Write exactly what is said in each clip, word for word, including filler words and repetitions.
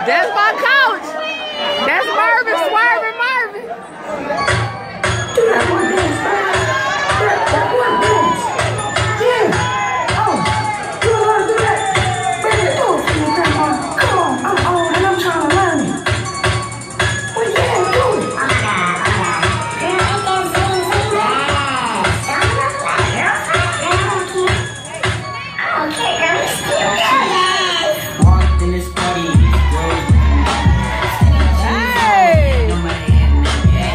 That's my coach. That's Marvin, Swerving Marvin. Do that one dance, man. That, that one dance. Yeah. Oh, you don't want to do that? Bring it over to me, Grandma. Come on, I'm old and I'm trying to learn it. Well, yeah, do it. Oh my God, oh my God. Girl, ain't that same thing? Yes. Don't look like girl. Girl, I don't care. I don't care, girl. We still girl, yes. Walked in this party, these girls Hey. no money in it.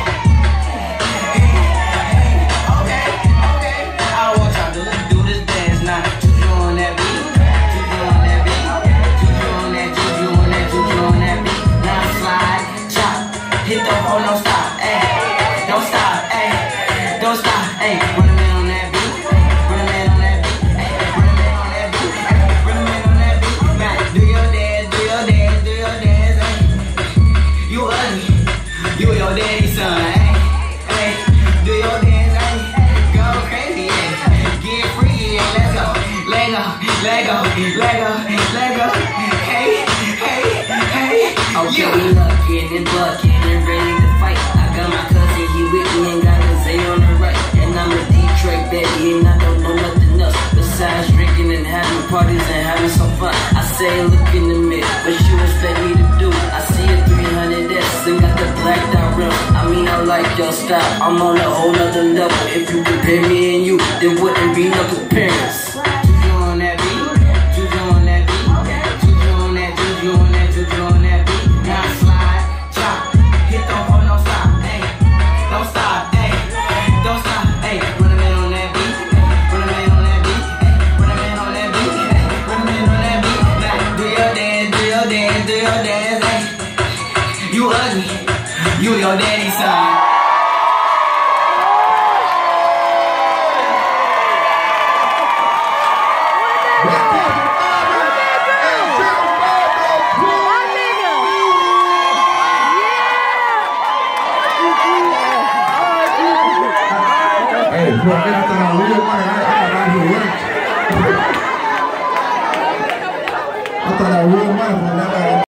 Okay, okay. I want y'all to do this dance now. Juju on that beat, juju on that beat, juju on that, juju on that, juju on that beat. Now slide, chop, hit the hole, don't stop, ayy, don't stop, ayy, don't stop, ayy. Run a man on that beat, run a man on that beat, ayy, run a man on that beat, ayy, run a man on that beat. Now do your dance, do your dance, do your dance, ayy. You ugly, you your daddy's son, ayy, ayy. Do your dance, ayy. Go crazy, ayy. Get free, ayy. Let's go, let go, let go, let go, let go. Hey, hey, hey. Okay, we looking and bucking and ready to fight. I got my cousin, he with me and got a Z on the right. And I'm a Detroit baby and I don't know nothing else besides drinking and having parties and having some fun. I say look in the mirror, what you expect me to do? I see a three hundred S and got the blacked out rim. I mean I like your style, I'm on a whole nother level. If you compare me and you, there wouldn't be no comparison. Juju on that beat, juju on that beat, juju on that, juju on that, juju on that beat. Now slide, chop, hit the hole, don't stop, ayy, don't stop, ayy, don't stop, ayy. Run a man on that beat, run a man on that beat, run a man on that beat, run a man on that beat. Now do your dance, do your dance, do your dance, ayy. You ugly, you your daddy's son. Hey, bro, everything I real money, I got out here working.